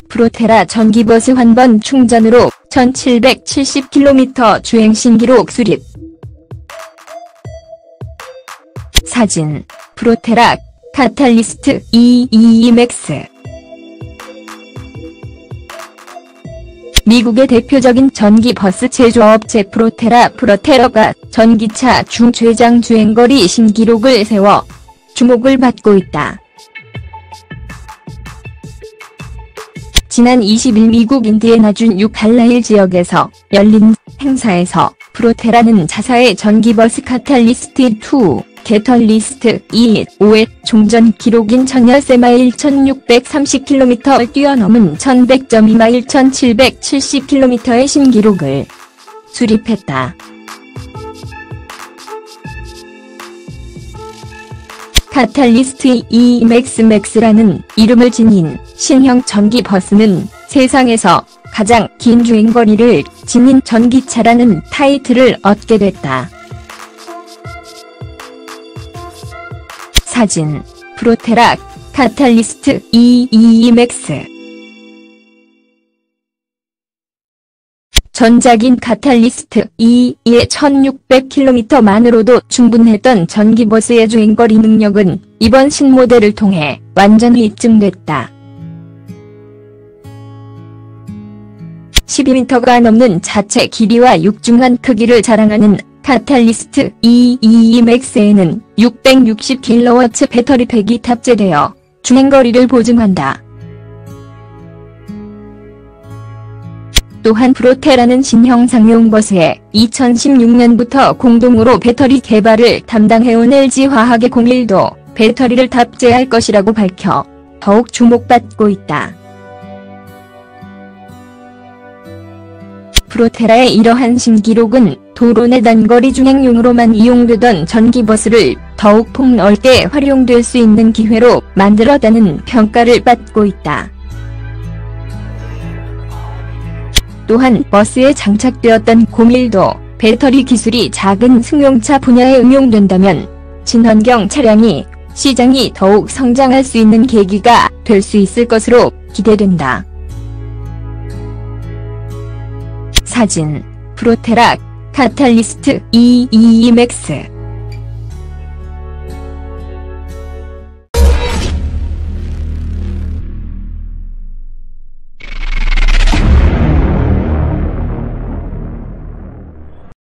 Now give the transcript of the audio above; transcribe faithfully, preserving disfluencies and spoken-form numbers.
프로테라 전기버스 한 번 충전으로 천칠백칠십 킬로미터 주행 신기록 수립. 사진, 프로테라 카탈리스트 이이이 맥스. 미국의 대표적인 전기버스 제조업체 프로테라 프로테러가 전기차 중 최장 주행거리 신기록을 세워 주목을 받고 있다. 지난 이십 일 미국 인디애나주 뉴칼라일 지역에서 열린 행사에서 프로테라는 자사의 전기버스 카탈리스트 이, 캐털리스트 이, 오의 종전 기록인 천여세 마일 천육백삼십 킬로미터를 뛰어넘은 천백 점 이 마일 천칠백칠십 킬로미터의 신기록을 수립했다. 카탈리스트 이 맥스 맥스라는 이름을 지닌 신형 전기버스는 세상에서 가장 긴 주행거리를 지닌 전기차라는 타이틀을 얻게 됐다. 사진, 프로테라 카탈리스트 이이이 맥스. 전작인 카탈리스트 이의 천육백 킬로미터만으로도 충분했던 전기버스의 주행거리 능력은 이번 신모델을 통해 완전히 입증됐다. 십이 미터가 넘는 자체 길이와 육중한 크기를 자랑하는 카탈리스트 이이이 맥스에는 육백육십 킬로와트 배터리팩이 탑재되어 주행거리를 보증한다. 또한 프로테라는 신형 상용 버스에 이천십육 년부터 공동으로 배터리 개발을 담당해온 엘지화학의 공일도 배터리를 탑재할 것이라고 밝혀 더욱 주목받고 있다. 프로테라의 이러한 신기록은 도로 내 단거리 주행용으로만 이용되던 전기버스를 더욱 폭넓게 활용될 수 있는 기회로 만들었다는 평가를 받고 있다. 또한 버스에 장착되었던 공일도 배터리 기술이 작은 승용차 분야에 응용된다면 친환경 차량이 시장이 더욱 성장할 수 있는 계기가 될 수 있을 것으로 기대된다. 사진, 프로테라 카탈리스트 이이이 맥스.